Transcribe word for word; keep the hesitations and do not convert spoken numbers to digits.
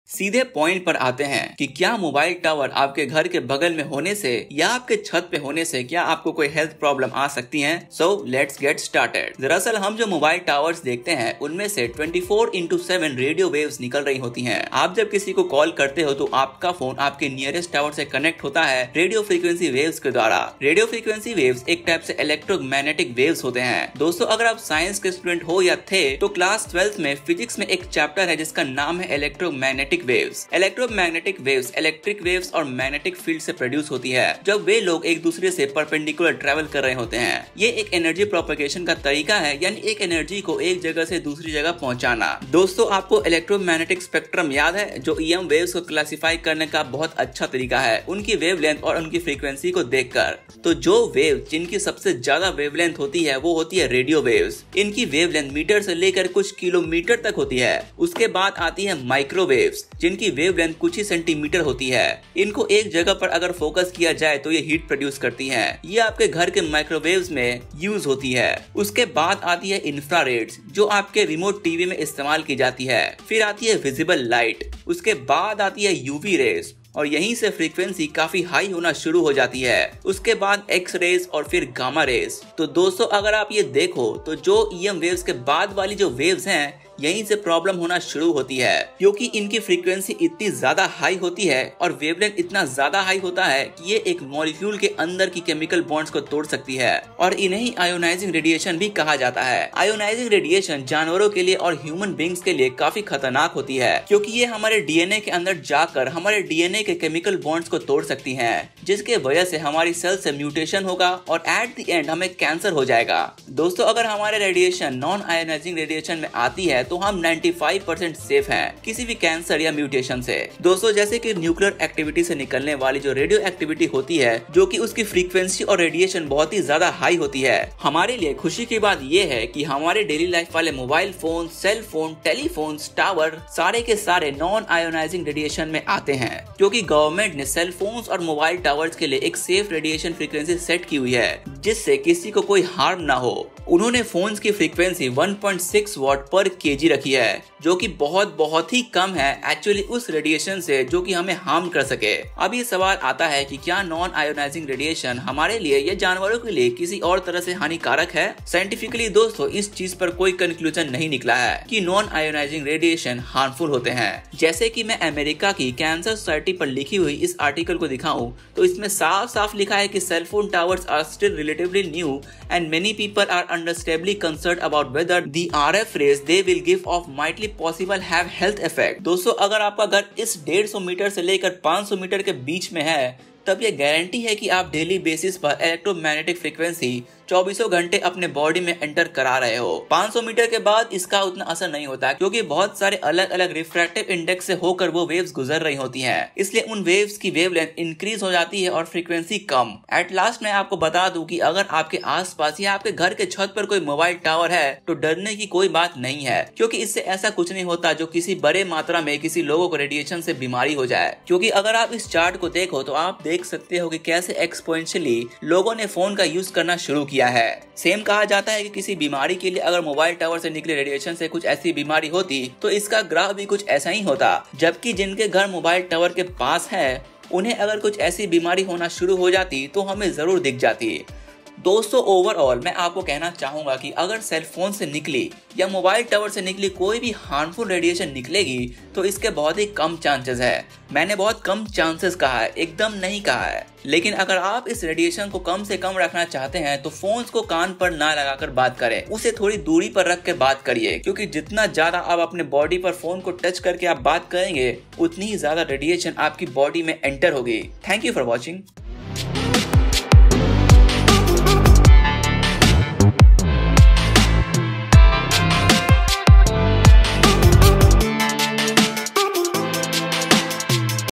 सीधे पॉइंट पर आते हैं कि क्या मोबाइल टावर आपके घर के बगल में होने से या आपके छत पे होने से क्या आपको कोई हेल्थ प्रॉब्लम आ सकती है। So let's get started. दरअसल हम जो मोबाइल टावर्स देखते हैं उनमें से twenty four into seven radio waves निकल रही होती हैं। आप जब किसी को कॉल करते हो तो आपका फोन आपके नियरेस्ट टावर से कनेक्ट होता है रेडियो फ्रीक्वेंसी वेव्स के द्वारा। रेडियो फ्रीक्वेंसी वेव्स एक टाइप से इलेक्ट्रोमैग्नेटिक वेव्स होते हैं। दोस्तों, अगर आप साइंस के स्टूडेंट हो या थे तो क्लास ट्वेल्थ में फिजिक्स में एक चैप्टर है जिसका नाम है electromagnetic waves. Electromagnetic waves electric waves और मैग्नेटिक फील्ड से प्रोड्यूस होती है जब वे लोग एक दूसरे से परपेंडिकुलर ट्रैवल कर रहे होते हैं। ये एक एनर्जी प्रोपगेशन का तरीका है, यानी एक एनर्जी को एक जगह से दूसरी जगह पहुंचाना। दोस्तों, आपको इलेक्ट्रोमैग्नेटिक स्पेक्ट्रम याद है, जो ईएम वेव्स को क्लासिफाई करने का बहुत अच्छा तरीका है उनकी वेवलेंथ और उनकी फ्रीक्वेंसी को देखकर। तो जो वेव जिनकी सबसे ज्यादा वेवलेंथ होती है वो होती है रेडियो वेव्स। इनकी वेवलेंथ मीटर से लेकर कुछ किलोमीटर तक होती है। उसके बाद आती है माइक्रोवेव्स जिनकी वेवलेंथ कुछ ही सेंटीमीटर होती है। इनको एक जगह पर अगर फोकस किया जाए तो ये हीट प्रोड्यूस करती हैं। ये आपके घर के माइक्रोवेव्स में यूज होती है। उसके बाद आती है इंफ्रारेड्स जो आपके रिमोट टीवी में इस्तेमाल की जाती है। फिर आती है विजिबल लाइट। उसके बाद आती है यूवी रेज और यहीं से फ्रीक्वेंसी काफी हाई होना शुरू हो जाती है। उसके बाद एक्स रेज और फिर गामा रेज। तो दोस्तों, अगर आप ये देखो तो जो ईएम वेव्स के बाद वाली जो वेव्स हैं यहीं से प्रॉब्लम होना शुरू होती है, क्योंकि इनकी फ्रीक्वेंसी इतनी ज्यादा हाई होती है और वेवलेंथ इतना ज्यादा हाई होता है कि ये एक मॉलिक्यूल के अंदर की केमिकल बॉन्ड्स को तोड़ सकती है और इन्हें ही आयोनाइजिंग रेडिएशन भी कहा जाता है। आयोनाइजिंग रेडिएशन जानवरों के लिए और ह्यूमन बींग्स के लिए काफी खतरनाक होती है, क्योंकि ये हमारे डीएनए के अंदर जाकर हमारे डीएनए के केमिकल बॉन्ड्स को तोड़ सकती है, जिसके वजह से हमारी सेल से म्यूटेशन होगा और एट द एंड हमें कैंसर हो जाएगा। दोस्तों, अगर हमारे रेडिएशन नॉन आयोनाइजिंग रेडिएशन में आती है तो हम पचानवे परसेंट सेफ हैं किसी भी कैंसर या म्यूटेशन से। दोस्तों, जैसे कि न्यूक्लियर एक्टिविटी से निकलने वाली जो रेडियो एक्टिविटी होती है, जो कि उसकी फ्रीक्वेंसी और रेडिएशन बहुत ही ज्यादा हाई होती है। हमारे लिए खुशी की बात यह है कि हमारे डेली लाइफ वाले mobile phone, cell phone, telephone, tower सारे के सारे नॉन आयोनाइजिंग रेडिएशन में आते हैं, क्योंकि गवर्नमेंट ने सेल फोन्स और मोबाइल टावर्स के लिए एक सेफ रेडिएशन फ्रीक्वेंसी सेट की हुई है जिससे किसी को कोई हार्म ना हो। उन्होंने फोन्स की frequency one point six watt per kg रखी है, जो कि बहुत बहुत ही कम है एक्चुअली उस रेडिएशन से जो कि हमें हार्म कर सके। अब ये सवाल आता है कि क्या नॉन आयोनाइजिंग रेडिएशन हमारे लिए या जानवरों के लिए किसी और तरह से हानिकारक है? साइंटिफिकली दोस्तों, इस चीज पर कोई कंक्लूजन नहीं निकला है कि नॉन आयोनाइजिंग रेडिएशन हार्मफुल होते हैं। जैसे कि मैं अमेरिका की कैंसर सोसाइटी पर लिखी हुई इस आर्टिकल को दिखाऊं तो इसमें साफ साफ लिखा है कि cellphone towers are still relatively new and many people are understandably concerned about whether the R F rays they will give off mightly possible have health effect। दोस्तों, अगर आपका घर इस डेढ़ सौ मीटर से लेकर पाँच सौ मीटर के बीच में है तब ये गारंटी है कि आप डेली बेसिस पर इलेक्ट्रोमैग्नेटिक फ्रीक्वेंसी चौबीसों घंटे अपने बॉडी में एंटर करा रहे हो। पाँच सौ मीटर के बाद इसका उतना असर नहीं होता, क्योंकि बहुत सारे अलग अलग रिफ्रैक्टिव इंडेक्स से होकर वो वेव्स गुजर रही होती हैं। इसलिए उन वेव्स की वेवलेंथ इंक्रीज हो जाती है और फ्रीक्वेंसी कम। एट लास्ट मैं आपको बता दूं कि अगर आपके आसपास या आपके घर के छत पर कोई मोबाइल टावर है तो डरने की कोई बात नहीं है, क्योंकि इससे ऐसा कुछ नहीं होता जो किसी बड़े मात्रा में किसी लोगों को रेडिएशन से बीमारी हो जाए। क्योंकि अगर आप इस चार्ट को देखो तो आप देख सकते हो कि कैसे एक्सपोनेंशियली लोगों ने फोन का यूज करना शुरू किया है। सेम कहा जाता है कि किसी बीमारी के लिए अगर मोबाइल टावर से निकले रेडिएशन से कुछ ऐसी बीमारी होती तो इसका ग्राफ भी कुछ ऐसा ही होता, जबकि जिनके घर मोबाइल टावर के पास है उन्हें अगर कुछ ऐसी बीमारी होना शुरू हो जाती तो हमें जरूर दिख जाती। दोस्तों, ओवरऑल मैं आपको कहना चाहूंगा कि अगर सेल फोन से निकली या मोबाइल टावर से निकली कोई भी हार्मफुल रेडिएशन निकलेगी तो इसके बहुत ही कम चांसेस है। मैंने बहुत कम चांसेस कहा है, एकदम नहीं कहा है। लेकिन अगर आप इस रेडिएशन को कम से कम रखना चाहते हैं तो फोन्स को कान पर ना लगाकर बात करें, उसे थोड़ी दूरी पर रख के बात करिए, क्योंकि जितना ज्यादा आप अपने बॉडी पर फोन को टच करके आप बात करेंगे उतनी ही ज्यादा रेडिएशन आपकी बॉडी में एंटर होगी। Thank you for watching.